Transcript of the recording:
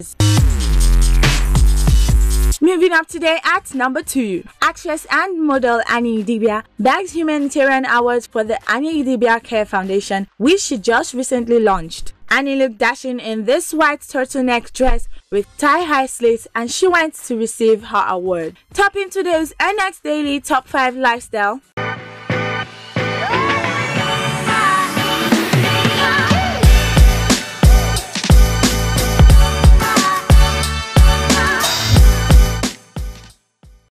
Moving up today at number 2, actress and model Idibia bags Humanitarian Awards for the Idibia Care Foundation, which she just recently launched. Annie looked dashing in this white turtleneck dress with tie-high slits, and she went to receive her award. Topping today's NX Daily Top 5 Lifestyle.